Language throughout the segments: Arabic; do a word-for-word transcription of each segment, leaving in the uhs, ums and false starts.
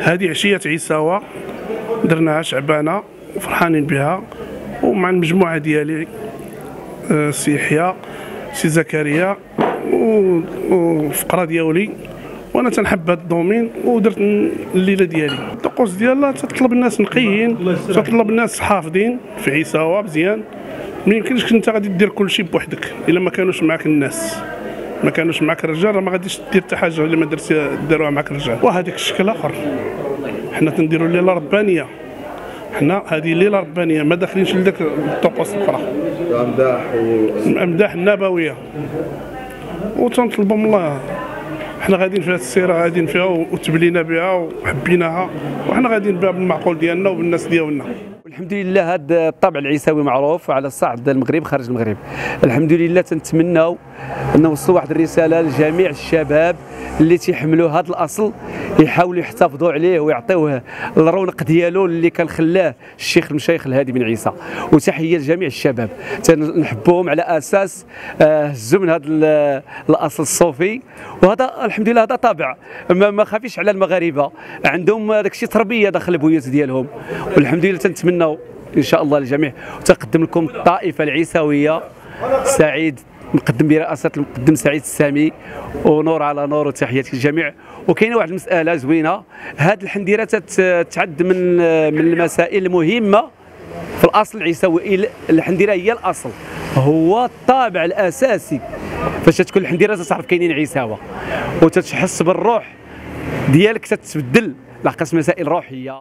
هذه عشية عيساوة درناها شعبانة وفرحانين بها، ومع المجموعة ديالي سي يحيى سي زكريا وفقرة ديالي، وانا تنحب هذا الدومين ودرت الليله ديالي. الطقوس ديالها تطلب الناس نقيين، تطلب الناس حافظين في عيساوة مزيان. ما يمكنش انت غادي دير كل شيء بوحدك الا ما كانوش معك الناس، ما كانوش معك الرجال راه ما غاديش دير حتى حاجه الا ما درتي داروها معك الرجال. وهذاك الشكل اخر حنا تنديروا ليله ربانيه، حنا هذه ليله ربانيه ما داخلينش لذاك الطقوس الاخرى، امداح امداح النبويه. وتنطلبوا من الله، حنا غاديين في هذه السيره غاديين فيها وتبلينا بها وحبيناها، وحنا غاديين بها بالمعقول ديالنا وبالناس ديالنا. الحمد لله هذا الطابع العيساوي معروف على الصعد المغرب خارج المغرب. الحمد لله تنتمناو ان نوصلوا واحد الرساله لجميع الشباب اللي تيحملوا هذا الاصل، يحاولوا يحتفظوا عليه ويعطيوه الرونق ديالو اللي كان خلاه الشيخ المشايخ الهادي بن عيسى. وتحيه لجميع الشباب تنحبوهم على اساس هزوا من هذا الاصل الصوفي. وهذا الحمد لله هذا طابع ما خافيش على المغاربه، عندهم داك الشيء تربيه داخل البيوت ديالهم. والحمد لله تنتمنوا ان شاء الله للجميع. وتقدم لكم الطائفه العيساويه سعيد مقدم برئاسه المقدم سعيد السامي، ونور على نور، وتحياتي للجميع. وكاينه واحد المساله زوينه، هذه الحنديره تتعد من من المسائل المهمه في الاصل العيساوي. الحنديره هي الاصل، هو الطابع الاساسي فاش تكون الحنديره تعرف كاينين عيساوه، وتتحس بالروح ديالك تتبدل لحقاش مسائل روحيه.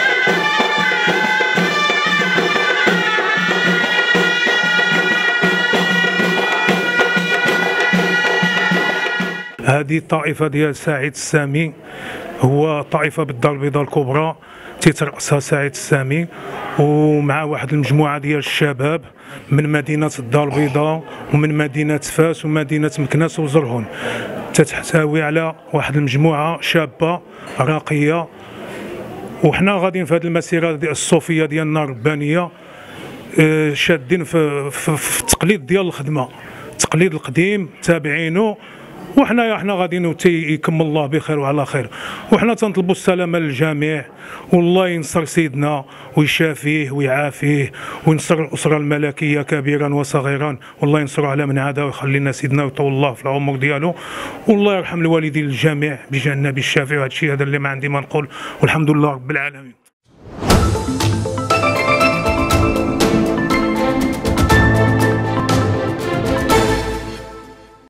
هذه الطائفة ديال سعيد السامي، هو طائفة بالدار البيضاء الكبرى تيترأسها سعيد السامي، ومع واحد المجموعة ديال الشباب من مدينة الدار البيضاء ومن مدينة فاس ومدينة مكناس وزرهون. تتحتوي على واحد المجموعة شابة راقية، وحنا غاديين في هذه المسيرة ديال الصوفية ديالنا الربانية، شادين في, في, في التقليد ديال الخدمة، التقليد القديم تابعينه، وحنا حنا غاديين يكمل الله بخير وعلى خير. وحنا تنطلبوا السلامه للجميع، والله ينصر سيدنا ويشافيه ويعافيه، وينصر الاسره الملكيه كبيرا وصغيرا، والله ينصر على من عدا، ويخلي لنا سيدنا ويطول الله في العمر ديالو، والله يرحم الوالدين الجميع بجاه النبي الشافعي. وهذا الشيء هذا اللي ما عندي ما نقول، والحمد لله رب العالمين.